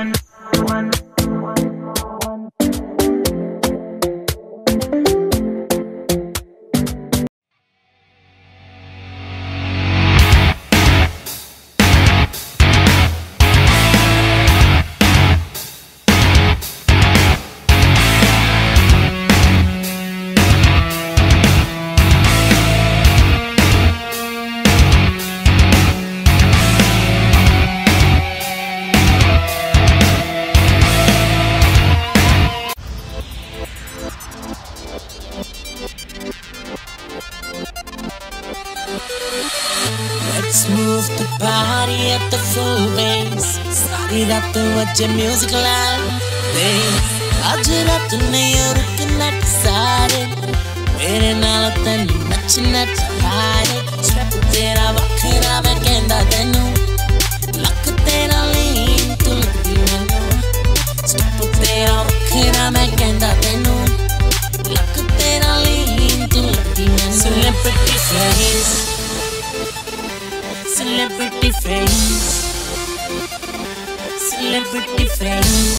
Let's move the body at the full bass. सारी रात बजे म्यूजिक लाल bass. आज रात नहीं रुकना सारे मेरे नाल तेनू नचना चाहे. Step तेरा वखरा मैं कहंदा तेनू लक तेरा लीन तू लगदी मैनू. Step तेरा वखरा मैं कहंदा तेनू लक तेरा लीन तू लगदी मैनू. Celebrity face, celebrity face, celebrity face.